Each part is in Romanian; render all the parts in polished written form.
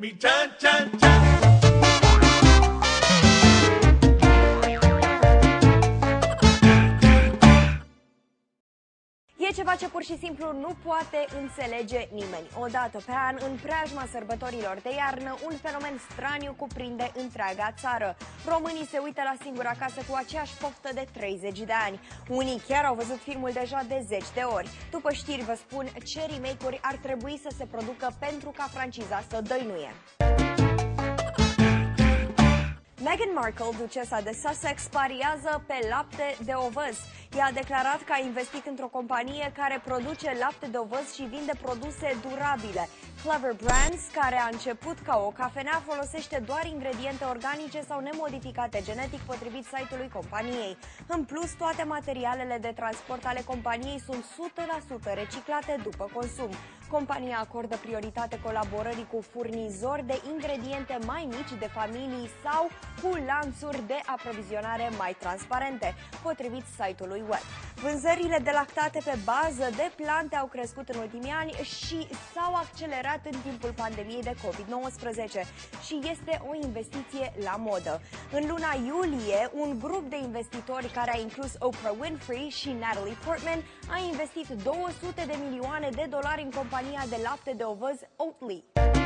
me chan chan chan. E ceva ce pur și simplu nu poate înțelege nimeni. O dată pe an, în preajma sărbătorilor de iarnă, un fenomen straniu cuprinde întreaga țară. Românii se uită la Singur acasă cu aceeași poftă de 30 de ani. Unii chiar au văzut filmul deja de 10 de ori. După știri vă spun ce remake-uri ar trebui să se producă pentru ca franciza să dăinuie. Meghan Markle, ducesa de Sussex, pariază pe lapte de ovăz. Ea a declarat că a investit într-o companie care produce lapte de ovăz și vinde produse durabile. Clever Brands, care a început ca o cafenea, folosește doar ingrediente organice sau nemodificate genetic, potrivit site-ului companiei. În plus, toate materialele de transport ale companiei sunt 100% reciclate după consum. Compania acordă prioritate colaborării cu furnizori de ingrediente mai mici, de familii sau cu lanțuri de aprovizionare mai transparente, potrivit site-ului web. Vânzările de lactate pe bază de plante au crescut în ultimii ani și s-au accelerat în timpul pandemiei de COVID-19 și este o investiție la modă. În luna iulie, un grup de investitori care a inclus Oprah Winfrey și Natalie Portman a investit 200 de milioane de dolari în compania de lapte de ovăz Oatly.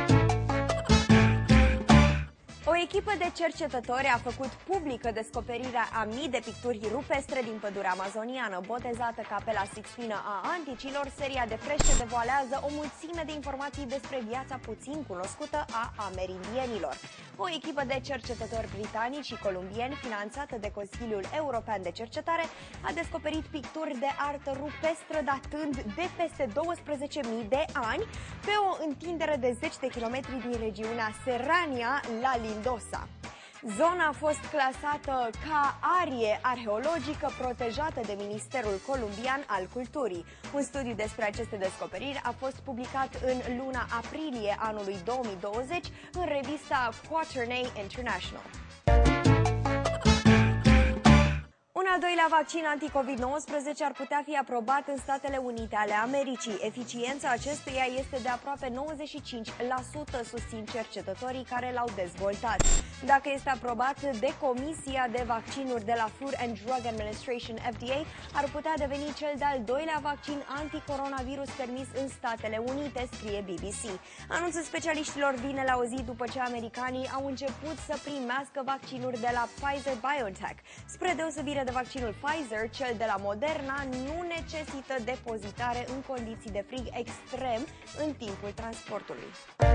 O echipă de cercetători a făcut publică descoperirea a mii de picturi rupestre din pădurea amazoniană. Botezată Capela Sixtina a Anticilor, seria de frește devoalează o mulțime de informații despre viața puțin cunoscută a amerindienilor. O echipă de cercetători britanici și columbieni, finanțată de Consiliul European de Cercetare, a descoperit picturi de artă rupestră datând de peste 12.000 de ani pe o întindere de 10 de kilometri din regiunea Serrania la Lindosa. Zona a fost clasată ca arie arheologică protejată de Ministerul Columbian al Culturii. Un studiu despre aceste descoperiri a fost publicat în luna aprilie anului 2020 în revista Quaternaire International. Un al doilea vaccin anti-COVID-19 ar putea fi aprobat în Statele Unite ale Americii. Eficiența acestuia este de aproape 95%, susțin cercetătorii care l-au dezvoltat. Dacă este aprobat de Comisia de Vaccinuri de la Food and Drug Administration, FDA, ar putea deveni cel de-al doilea vaccin anticoronavirus permis în Statele Unite, scrie BBC. Anunțul specialiștilor vine la o zi după ce americanii au început să primească vaccinuri de la Pfizer-BioNTech. Spre deosebire de vaccinul Pfizer, cel de la Moderna nu necesită depozitare în condiții de frig extrem în timpul transportului.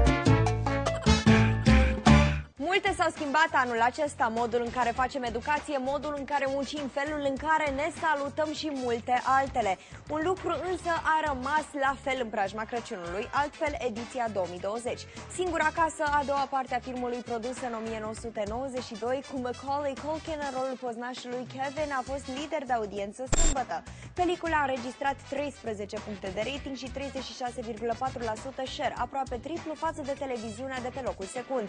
Multe s-au schimbat anul acesta, modul în care facem educație, modul în care muncim, felul în care ne salutăm și multe altele. Un lucru însă a rămas la fel în preajma Crăciunului, altfel ediția 2020. Singur acasă, a doua parte a filmului produs în 1992 cu Macaulay Culkin în rolul poznașului Kevin a fost lider de audiență sâmbătă. Pelicula a înregistrat 13 puncte de rating și 36,4% share, aproape triplu față de televiziunea de pe locul secund.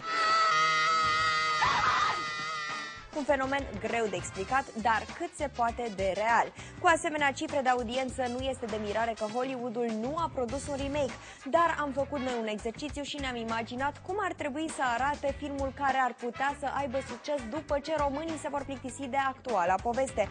Un fenomen greu de explicat, dar cât se poate de real. Cu asemenea cifre de audiență, nu este de mirare că Hollywoodul nu a produs un remake, dar am făcut noi un exercițiu și ne-am imaginat cum ar trebui să arate filmul care ar putea să aibă succes după ce românii se vor plictisi de actuala poveste.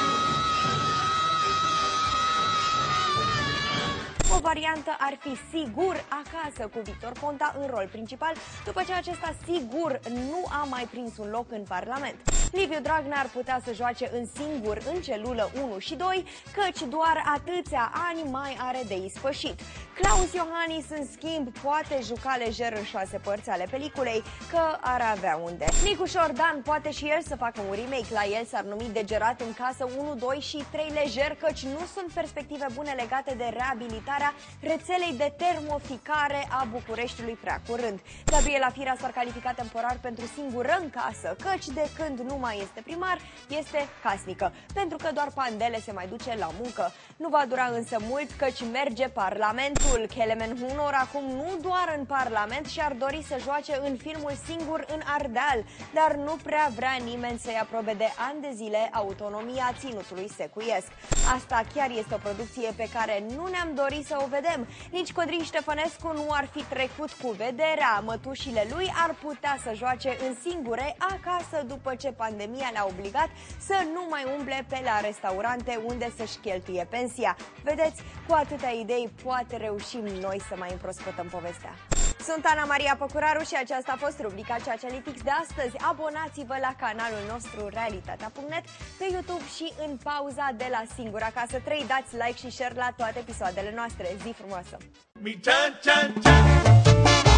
O variantă ar fi Sigur Acasă, cu Victor Ponta în rol principal, după ce acesta sigur nu a mai prins un loc în Parlament. Liviu Dragnea ar putea să joace în Singur în celulă 1 și 2, căci doar atâția ani mai are de ispășit. Claus Iohannis, în schimb, poate juca lejer în 6 părți ale peliculei, că ar avea unde. Nicu Șordan poate și el să facă un remake, la el s-ar numi Degerat în casă 1, 2 și 3 lejer, căci nu sunt perspective bune legate de reabilitarea rețelei de termoficare a Bucureștiului prea curând. Gabriela Firea s-ar califica temporar pentru Singură în casă, căci de când nu mai este primar, este casnică, pentru că doar Pandele se mai duce la muncă. Nu va dura însă mult, căci merge Parlamentul. Kelemen Hunor acum nu doar în Parlament și-ar dori să joace în filmul Singur în Ardeal, dar nu prea vrea nimeni să-i aprobe de ani de zile autonomia ținutului secuiesc. Asta chiar este o producție pe care nu ne-am dorit să o vedem. Nici Codrin Ștefănescu nu ar fi trecut cu vederea. Mătușile lui ar putea să joace în singure acasă după ce pandemia le-a obligat să nu mai umble pe la restaurante unde să-și cheltuie pensia. Vedeți, cu atâtea idei poate reușim noi să mai împrospătăm povestea. Sunt Ana Maria Păcuraru și aceasta a fost rubrica Ceacealitics de astăzi. Abonați-vă la canalul nostru Realitatea.net pe YouTube și în pauza de la Singur Acasă 3. Dați like și share la toate episoadele noastre. Zi frumoasă!